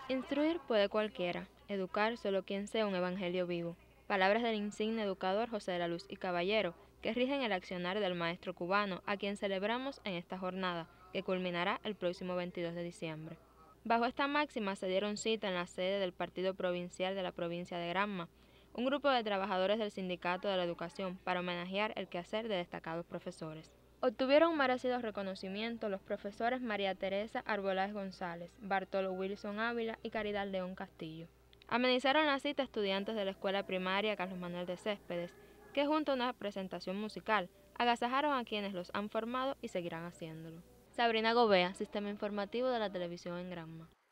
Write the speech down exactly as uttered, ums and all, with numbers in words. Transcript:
Instruir puede cualquiera, educar solo quien sea un evangelio vivo. Palabras del insigne educador José de la Luz y Caballero, que rigen el accionar del maestro cubano, a quien celebramos en esta jornada, que culminará el próximo veintidós de diciembre. Bajo esta máxima se dieron cita en la sede del Partido Provincial de la provincia de Granma, un grupo de trabajadores del Sindicato de la Educación para homenajear el quehacer de destacados profesores. Obtuvieron merecidos reconocimientos los profesores María Teresa Arbolás González, Bartolo Wilson Ávila y Caridad León Castillo. Amenizaron la cita estudiantes de la escuela primaria Carlos Manuel de Céspedes, que junto a una presentación musical agasajaron a quienes los han formado y seguirán haciéndolo. Sabrina Gobea, Sistema Informativo de la Televisión en Granma.